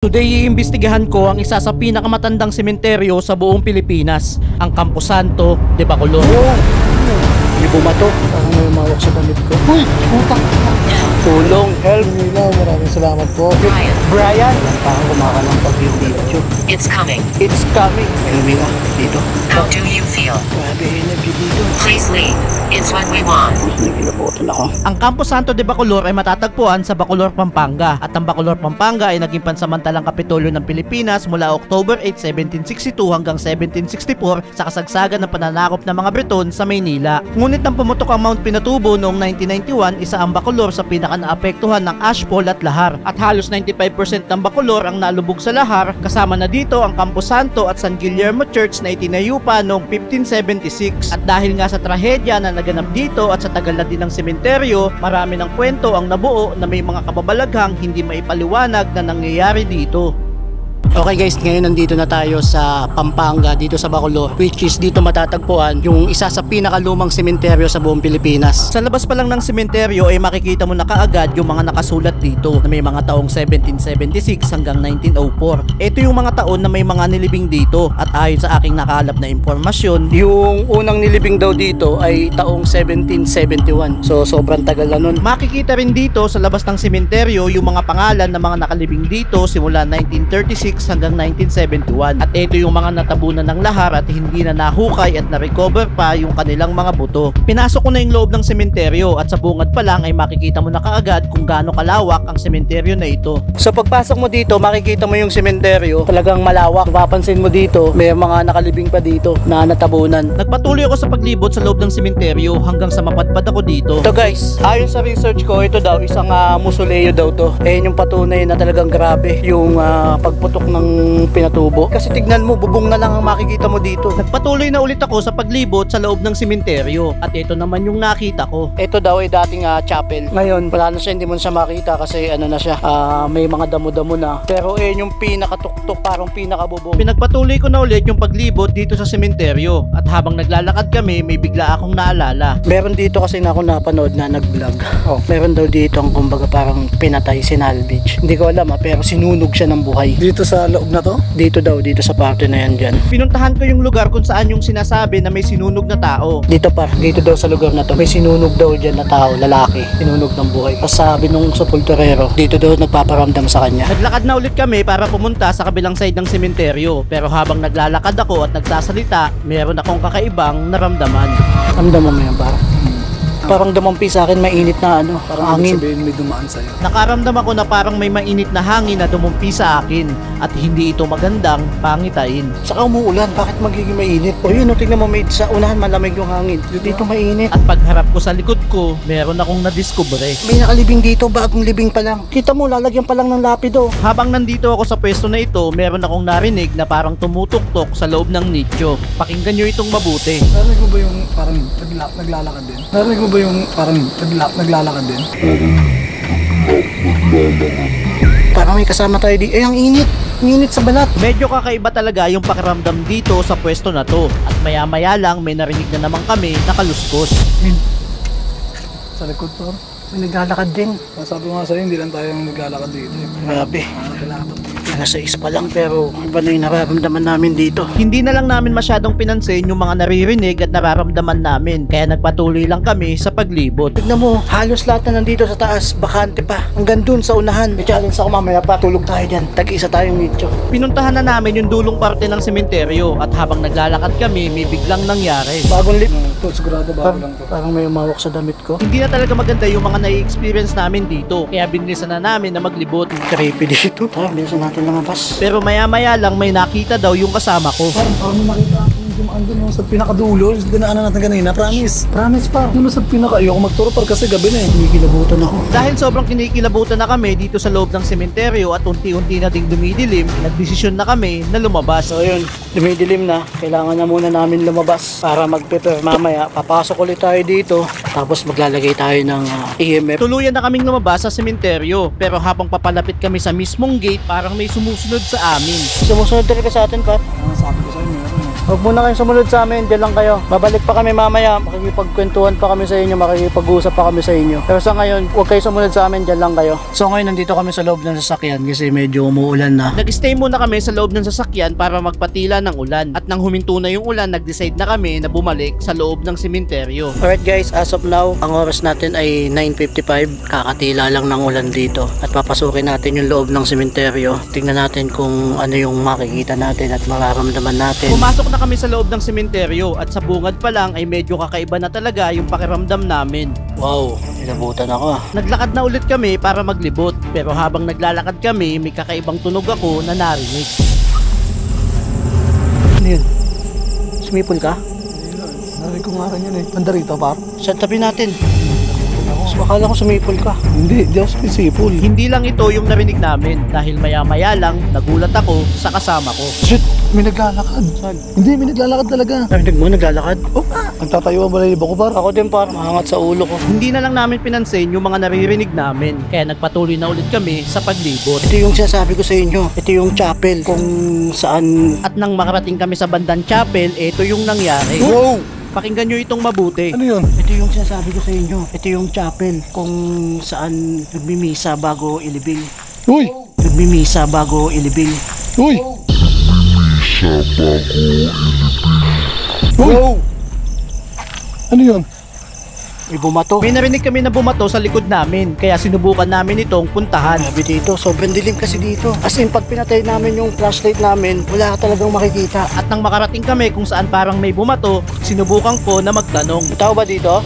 Today, iimbestigahan ko ang isa sa pinakamatandang sementeryo sa buong Pilipinas, ang Camposanto de Bacolod. May bumato. Parang may umawak sa damit ko. Uy! Putak! Tulong! Help! Maraming salamat po. Brian! Parang kumaka ng pag-video. It's coming. It's coming! May dito. How do you feel? Grabe, energy dito. Please leave. It's what we want. Nagilabutan ako. Ang Camposanto de Bacolod ay matatagpuan sa Bacolod, Pampanga, at ang Bacolod, Pampanga ay naging pansamantalang kapitolyo ng Pilipinas mula October 8, 1762 hanggang 1764 sa kasagsagan ng pananakop ng mga Briton sa Maynila. Ngunit nang pumutok ang Mount Pinatubo noong 1991, isa ang Bacolod sa pinaka-naapektuhan ng ashfall at lahar, at halos 95% ng Bacolod ang nalubog sa lahar, kasama na dito ang Camposanto at San Guillermo Church na itinayo pa noong 1576. At dahil nga sa trahedya na naganap dito at sa tagal na din ng sementeryo, marami ng kwento ang nabuo na may mga kababalaghang hindi maipaliwanag na nangyayari dito. Okay guys, ngayon nandito na tayo sa Pampanga, dito sa Bacolod, which is dito matatagpuan yung isa sa pinakalumang sementeryo sa buong Pilipinas. Sa labas pa lang ng sementeryo ay makikita mo na kaagad yung mga nakasulat dito na may mga taong 1776 hanggang 1904. Ito yung mga taon na may mga nilibing dito, at ayon sa aking nakalap na impormasyon, Yung unang nilibing daw dito ay taong 1771. So sobrang tagal na nun. makikita rin dito sa labas ng sementeryo yung mga pangalan ng mga nakalibing dito simula 1936 hanggang 1971, at ito yung mga natabunan ng lahar at hindi na nahukay at na-recover pa yung kanilang mga buto. Pinasok ko na yung loob ng sementeryo, at sa bungad pa lang ay makikita mo na kaagad kung gaano kalawak ang sementeryo na ito. So pagpasok mo dito, makikita mo yung sementeryo, talagang malawak. Mapapansin mo dito, may mga nakalibing pa dito na natabunan. Nagpatuloy ako sa paglibot sa loob ng sementeryo hanggang sa mapadpad ako dito. Ito guys, ayon sa research ko, ito daw isang mausoleo daw to. Ayun yung patunay na talagang grabe yung pagputok ng Pinatubo. Kasi tignan mo, bubong na lang ang makikita mo dito. Nagpatuloy na ulit ako sa paglibot sa loob ng sementeryo, at ito naman yung nakita ko. Ito daw ay dating chapel. Ngayon, wala na siya, hindi mo na siya makita kasi ano na siya, may mga damo-damo na. Pero ayun yung pinakatuktok, parang pinakabubong. Pinagpatuloy ko na ulit yung paglibot dito sa sementeryo, at habang naglalakad kami may bigla akong naalala. Meron dito kasi na ako napanood na nag-vlog. Meron daw dito ang kumbaga parang pinatay, sinalvage. Hindi ko alam pero sinunog siya ng buhay. Dito sa loob na to? Dito daw, dito sa parte na yan dyan. Pinuntahan ko yung lugar kung saan yung sinasabi na may sinunog na tao. Dito dito daw sa lugar na to, may sinunog daw dyan na tao, lalaki, sinunog ng buhay. Tapos sabi nung sepulturero, dito daw nagpaparamdam sa kanya. Naglakad na ulit kami para pumunta sa kabilang side ng sementeryo, pero habang naglalakad ako at nagsasalita, meron akong kakaibang naramdaman. Ramdaman mo yan parang dumampi sa akin, mainit na parang hangin. Sabihin may dumaan sa'yo. Nakaramdam ako na parang may mainit na hangin na dumumpi sa akin, at hindi ito magandang pangitain. Saka umuulan, bakit magiging mainit? O yun, tingnan mo, sa unahan malamig yung hangin. Dito mainit. At pagharap ko sa likod ko, meron akong nadiskubre. May nakalibing dito, bagong libing pa lang. Kita mo, lalagyan pa lang ng lapido. Habang nandito ako sa pwesto na ito, meron akong narinig na parang tumutok-tok sa loob ng nicho. Pakinggan nyo itong mabuti. Narinig mo ba yung parang naglalakad din? Narinig mo ba yung parang naglalakad din? Parang may kasama tayo di. Ang init. Ang init sa balat. Medyo kakaiba talaga yung pakiramdam dito sa pwesto na to. At maya-maya lang may narinig na naman kami na kaluskos. Sa likod to? May naglalakad din. Sabi ko nga sa'yo, hindi lang tayo naglalakad dito. Grabe. Kailangan. Nasa is pa lang pero iba na yung nararamdaman namin dito. Hindi na lang namin masyadong pinansin yung mga naririnig at nararamdaman namin, kaya nagpatuloy lang kami sa paglibot. Tignan mo, halos lahat na nandito sa taas, bakante pa. Hanggang dun sa unahan. May challenge ako mamaya pa, tulog tayo dyan. Tag-isa tayong nicho. Pinuntahan na namin yung dulong parte ng sementeryo, at habang naglalakad kami, may biglang nangyari. Bagong lip. Ito, sigurado bago lang to. Parang may umawak sa damit ko. Hindi na talaga maganda yung mga nai-experience namin dito, kaya binilisan na namin na maglibot. Creepy dito. Tara, bilisan natin lumabas. Pero maya-maya lang may nakita daw yung kasama ko. Parang may makita ako yung dumaan dun sa pinakadulo. Dinaanan natin kanina, promise. Promise pa. Dulo sa pinaka, ayoko magturo kasi gabi na eh. Kinikilabutan ako. Dahil sobrang kinikilabutan na kami dito sa loob ng sementeryo at unti-unti na ding dumidilim, nagdesisyon na kami na lumabas. So yun, dumidilim na. Kailangan na muna namin lumabas para mag-prepare. Mamaya, papasok ulit tayo dito. Tapos maglalagay tayo ng EMF. Tuluyan na kaming lumabas sa sementeryo, pero habang papalapit kami sa mismong gate, parang may sumusunod sa amin. Sumusunod talaga sa atin, Pat. Sabi ko sa'yo, meron eh. Huwag muna kayong sumunod sa amin, dyan lang kayo. Babalik pa kami mamaya, makikipagkwentuhan pa kami sa inyo, makikipag-usap pa kami sa inyo. Pero sa ngayon, huwag kayo sumunod sa amin, dyan lang kayo. So ngayon, nandito kami sa loob ng sasakyan kasi medyo umuulan na. Nag-stay muna kami sa loob ng sasakyan para magpatila ng ulan. At nang huminto na yung ulan, nag-decide na kami na bumalik sa loob ng sementeryo. Alright guys, as of now, ang oras natin ay 9:55. Kakatila lang ng ulan dito. At papasukin natin yung loob ng sementeryo. Tingnan natin kung ano yung makikita natin at mararamdaman natin. Pumasok na kami sa loob ng sementeryo at sa bungad pa lang ay medyo kakaiba na talaga yung pakiramdam namin. Wow, nilabutan ako ah. Naglakad na ulit kami para maglibot, pero habang naglalakad kami, may kakaibang tunog ako na narinig. Ano yun? Sumipol ka? Narinig ko nga rin yun eh. Banda rito, par. Sa tabi natin. Akala ko sumipol ka. Hindi, di ako sisipol. Hindi lang ito yung narinig namin dahil maya-maya lang nagulat ako sa kasama ko. Shit, may naglalakad. Saan? Hindi, may naglalakad talaga. Narinig mo, naglalakad? Oh, nagtatayuan ba na yung ko, par? Ako din par, mahangat sa ulo ko. Hindi na lang namin pinansin yung mga naririnig namin, kaya nagpatuloy na ulit kami sa paglibot. Ito yung sinasabi ko sa inyo. Ito yung chapel kung saan... At nang makarating kami sa bandang chapel, ito yung nangyari. Wow! Pakinggan nyo itong mabuti. Ano yun? Ito yung sinasabi ko sa inyo. Ito yung chapel kung saan nagmimisa bago ilibing. Uy! Nagmimisa bago ilibing. Uy! Wow! Ano yun? May bumato. May narinig kami na bumato sa likod namin, kaya sinubukan namin itong puntahan. Sabi dito, sobrang dilim kasi dito. As in, pag pinatay namin yung flashlight namin, wala ka talagang makikita. At nang makarating kami kung saan parang may bumato, sinubukan ko na magtanong. May tao ba dito?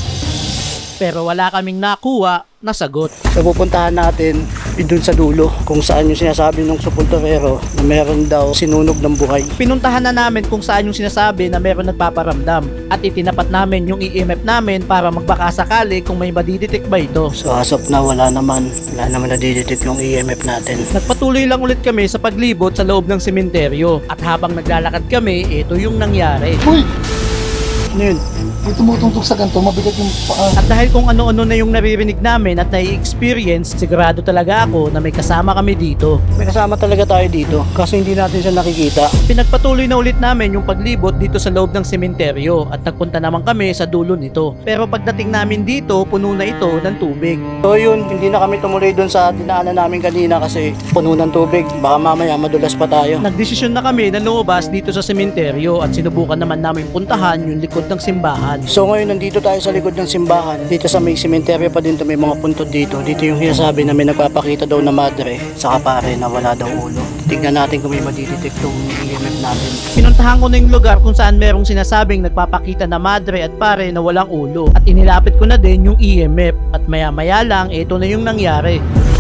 Pero wala kaming nakuha na sagot. So pupuntahan natin dun sa dulo kung saan yung sinasabi ng sepulturero na meron daw sinunog ng buhay. Pinuntahan na namin kung saan yung sinasabi na meron nagpaparamdam at itinapat namin yung EMF namin para magbaka sakali kung may madidetect ba ito. So as of now, wala naman nadidetect yung EMF natin. Nagpatuloy lang ulit kami sa paglibot sa loob ng sementeryo at habang naglalakad kami, ito yung nangyari. Uy! Ano yun? May tumutungtong sa ganito, mabigat yung paa. At dahil kung ano-ano na yung naririnig namin at nai-experience, sigurado talaga ako na may kasama kami dito. May kasama talaga tayo dito kasi hindi natin siya nakikita. Pinagpatuloy na ulit namin yung paglibot dito sa loob ng sementeryo at nagpunta naman kami sa dulo nito. Pero pagdating namin dito, puno na ito ng tubig. So yun, hindi na kami tumuloy dun sa dinaanan namin kanina kasi puno ng tubig. Baka mamaya madulas pa tayo. Nagdesisyon na kami na lumabas dito sa sementeryo at sinubukan naman namin puntahan yung likod ng simbahan. So ngayon nandito tayo sa likod ng simbahan. Dito sa may sementeryo pa din to, may mga puntod dito. Dito yung sinasabi na may nagpapakita daw na madre saka pare na wala daw ulo. Tignan natin kung may madidetect yung EMF natin. Pinuntahan ko na yung lugar kung saan merong sinasabing nagpapakita na madre at pare na walang ulo. At inilapit ko na din yung EMF at maya-maya lang ito na yung nangyari.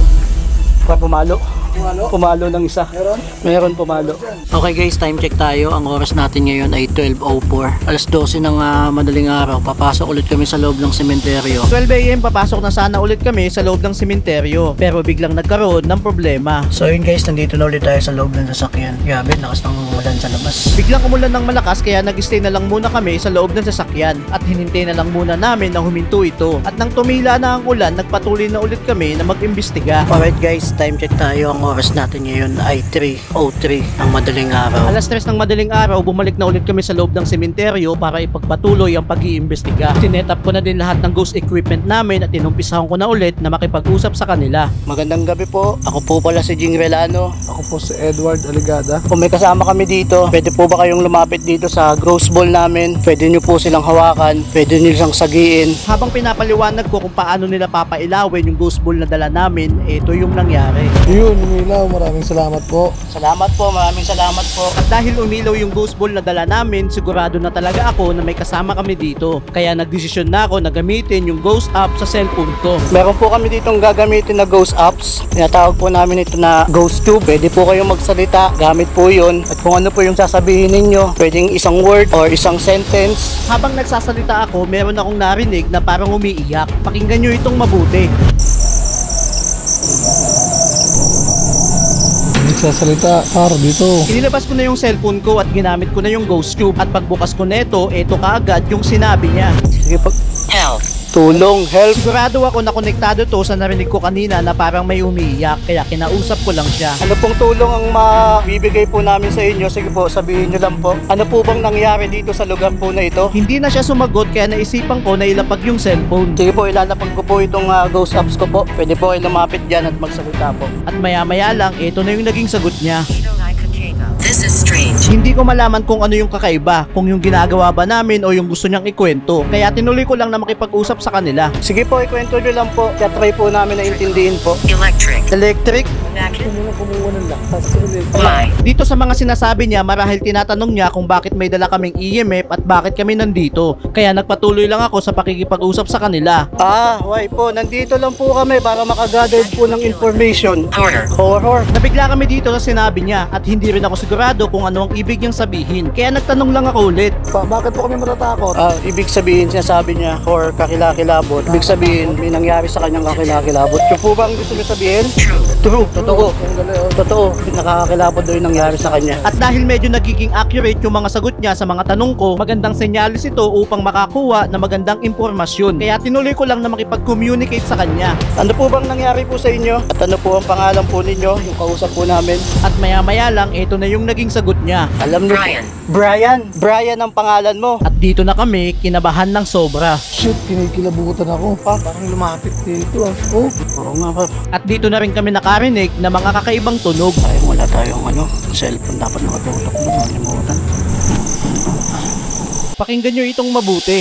Pumalo. Pumalo ng isa. Meron pumalo. Okay guys, time check tayo. Ang oras natin ngayon ay 12:04. Alas 12 ng madaling araw. Papasok ulit kami sa loob ng sementeryo. 12 AM papasok na sana ulit kami sa loob ng sementeryo pero biglang nagkaroon ng problema. So yun guys, nandito na ulit tayo sa loob ng sasakyan. Grabe, lakas ng ulan sa labas. Biglang umulan ng malakas kaya nag-stay na lang muna kami sa loob ng sasakyan at hinintay na lang muna namin na huminto ito. At nang tumila na ang ulan, nagpatuloy na ulit kami na mag-imbestiga. Alright guys, time check tayo. Ang oras natin ngayon ay 3:03 ng madaling araw. Alas 3 ng madaling araw, bumalik na ulit kami sa loob ng sementeryo para ipagpatuloy ang pag-iimbestiga. Sinetap ko na din lahat ng ghost equipment namin at inumpisahan ko na ulit na makipag-usap sa kanila. Magandang gabi po. Ako po pala si Jing Relano. Ako po si Edward Aligada. Kung may kasama kami dito, pwede po ba kayong lumapit dito sa gross ball namin? Pwede nyo po silang hawakan, pwede nyo silang sagiin. Habang pinapaliwanag ko kung paano nila papailawin yung ghost ball na dala namin, ito yung nangyari. Yun, umilaw. Maraming salamat po. Salamat po, maraming salamat po. At dahil umilaw yung ghost ball na dala namin, sigurado na talaga ako na may kasama kami dito. Kaya nagdesisyon na ako na gamitin yung ghost app sa cellphone ko. Meron po kami ditong gagamitin na ghost apps. Tinatawag po namin ito na ghost tube. Pwede po kayong magsalita, gamit po yun. At kung ano po yung sasabihin ninyo, pwedeng isang word or isang sentence. Habang nagsasalita ako, meron akong narinig na parang umiiyak. Pakinggan nyo itong mabuti. Nagsasalita, par, dito. Inilabas ko na yung cellphone ko at ginamit ko na yung ghost tube. At pagbukas ko neto, ito kaagad yung sinabi niya. Sige, Help! Tulong, help. Sigurado ako na konektado to sa narinig ko kanina na parang may umiiyak, kaya kinausap ko lang siya. Ano pong tulong ang mabibigay po namin sa inyo? Sige po, sabihin nyo lang po. Ano po bang nangyari dito sa lugar po na ito? Hindi na siya sumagot kaya naisipan ko na ilapag yung cellphone. Sige po, ilalapag ko po itong ghost apps ko po. Pwede po kayo lumapit dyan at magsalita po. At maya-maya lang, ito na yung naging sagot niya. This is strange. Hindi ko malaman kung ano yung kakaiba, kung yung ginagawa ba namin o yung gusto niyang ikwento. Kaya tinuloy ko lang na makipag-usap sa kanila. Sige po, ikwento nyo lang po. Kaya try po namin na intindihin po. Electric. Electric? Kumuha ng lakas ulit. Why? Dito sa mga sinasabi niya, marahil tinatanong niya kung bakit may dala kaming EMF at bakit kami nandito. Kaya nagpatuloy lang ako sa pakikipag-usap sa kanila. Why po? Nandito lang po kami para makagather po ng information. Horror. Horror. Nabigla kami dito sa sinabi niya at hindi rin ako sigurado kung ano ang ibig niyang sabihin. Kaya nagtanong lang ako ulit. Bakit po kami matatakot? Ibig sabihin, sinasabi niya, horror, kakilakilabot. Ibig sabihin, may nangyari sa kanyang kakilakilabot. Yung po ba ang gusto niyo sabihin? True. True. Totoo. Totoo. Nakakakilabot daw yung nangyari sa kanya. At dahil medyo nagiging accurate yung mga sagot niya sa mga tanong ko, magandang senyalis ito upang makakuha na magandang impormasyon. Kaya tinuloy ko lang na makipag-communicate sa kanya. Ano po bang nangyari po sa inyo? At ano po ang pangalan po ninyo? Yung kausap po namin. At maya-maya lang, ito na yung naging sagot niya. Alam niyo Brian. Brian. Brian ang pangalan mo. At dito na kami, kinabahan ng sobra. Shit, kinikilabutan ako. Parang lumapit dito ah. Oh. Oo nga pa. At dito na rin kami nakarinig na mga kakaibang tunog. Wala tayong cellphone. Dapat nakatutok mo. Nalimutan. Pakinggan nyo itong mabuti.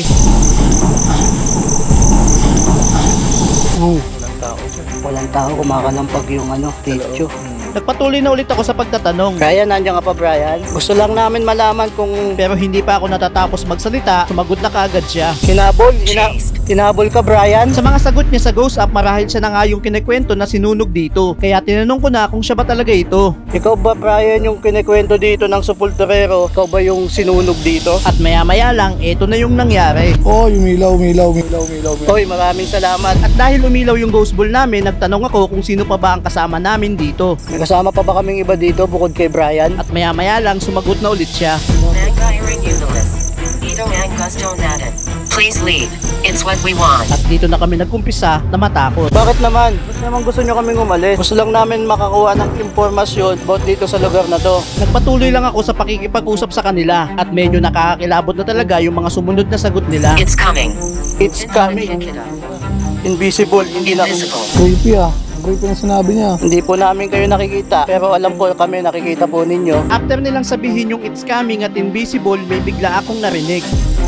Oh. Walang tao. Kumakalampag yung techo. Nagpatuloy na ulit ako sa pagtatanong. Brian, nandiyan ka pa, Brian? Gusto lang namin malaman kung Pero hindi pa ako natatapos magsalita, sumagot na kaagad siya. hinabol ka, Brian? Sa mga sagot niya sa Ghost App, marahil siya na nga yung kinikwento na sinunog dito. Kaya tinanong ko na kung siya ba talaga ito. Ikaw ba, Brian, yung kinikwento dito ng Sepulturero? Ikaw ba yung sinunog dito? At maya-maya lang, ito na yung nangyari. Oh, umilaw. Hoy, maraming salamat. At dahil umilaw yung Ghost Ball namin, nagtanong ako kung sino pa ba ang kasama namin dito. May kasama pa ba kaming iba dito bukod kay Brian? At maya-maya lang, sumagot na ulit siya. Nagairing Eunice. Ito ang gusto natin. Please leave. It's what we want. At dito na kami nagkumpisa na matakot. Bakit naman? Bakit naman gusto nyo kaming umalis? Gusto lang namin makakuha ng impormasyon about dito sa lugar na to. Nagpatuloy lang ako sa pakikipag-usap sa kanila at medyo nakakakilabot na talaga yung mga sumunod na sagot nila. It's coming. It's coming. Invisible. Hindi na Invisible. Creepy ah. Creepy yung sinabi niya. Hindi po namin kayo nakikita, pero alam ko kami nakikita po ninyo. After nilang sabihin yung it's coming at invisible, may bigla akong narinig.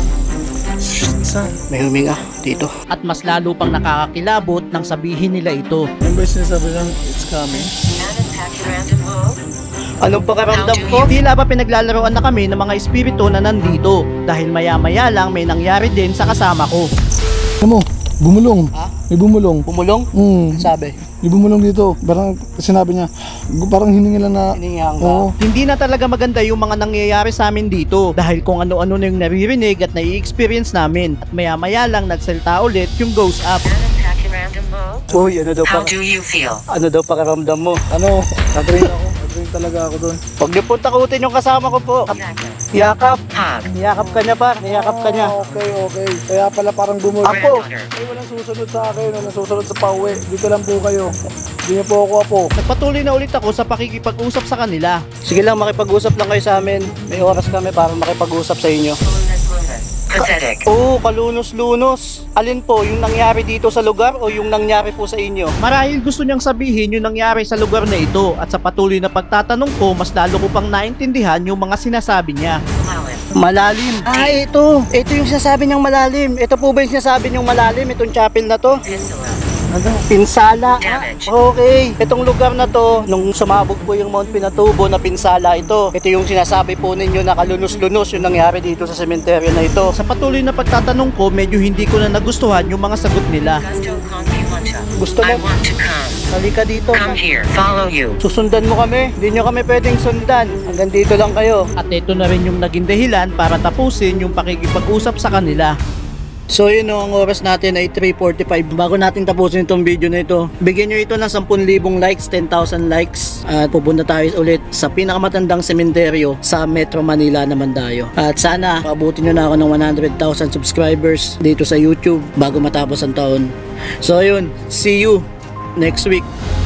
May huminga dito. At mas lalo pang nakakakilabot nang sabihin nila ito. Yung ba yung sinasabi lang, it's coming? Anong pakaramdam ko? Tila ba pinaglalaroan na kami ng mga espiritu na nandito dahil maya-maya lang may nangyari din sa kasama ko. Ano mo? Bumulong. Ha? May bumulong. Bumulong? Sabi. May bumulong dito. Parang sinabi niya, parang hiningi lang na, Hiningihan ka? oo. Hindi na talaga maganda yung mga nangyayari sa amin dito dahil kung ano-ano na yung naririnig at nai-experience namin. At maya-maya lang nagsalta ulit yung Ghost App. Uy, ano daw How pa? do you feel? Ano daw pakaramdam mo? Ano, nadrain ako. Nadrain talaga ako doon. Huwag niyo po takutin yung kasama ko po. Yakap. Hug. Niyakap ka niya pa. Niyakap ka niya. Okay. Kaya pala parang gumulong. Apo. Ay, walang susunod sa akin. Walang susunod sa pauwi. Dito lang po kayo. Hindi niyo po ako apo. Nagpatuloy na ulit ako sa pakikipag-usap sa kanila. Sige lang, makipag-usap lang kayo sa amin. May oras kami para makipag-usap sa inyo. Pathetic. Oo, kalunos-lunos. Alin po, yung nangyari dito sa lugar o yung nangyari po sa inyo? Marahil gusto niyang sabihin yung nangyari sa lugar na ito at sa patuloy na pagtatanong ko, mas lalo ko pang naintindihan yung mga sinasabi niya. Malalim. Ito. Ito yung sinasabi niyang malalim. Ito po ba yung sinasabi niyang malalim? Itong chapel na to? Pinsala. Damage. Okay. Itong lugar na to, nung sumabog po yung Mount Pinatubo na pinsala ito, ito yung sinasabi po ninyo na kalunos-lunos yung nangyari dito sa sementeryo na ito. Sa patuloy na pagtatanong ko, medyo hindi ko na nagustuhan yung mga sagot nila. Gusto I mo? want to come. Halika dito. Come here. Follow you. Susundan mo kami. Hindi nyo kami pwedeng sundan. Hanggang dito lang kayo. At ito na rin yung naging dahilan para tapusin yung pakikipag-usap sa kanila. So yun no, ang oras natin ay 3:45. Bago natin tapusin itong video na ito, bigyan nyo ito ng 10,000 likes, 10,000 likes, at pupunta tayo ulit sa pinakamatandang sementeryo sa Metro Manila naman tayo. At sana paabutin nyo na ako ng 100,000 subscribers dito sa YouTube bago matapos ang taon. So yun, see you next week.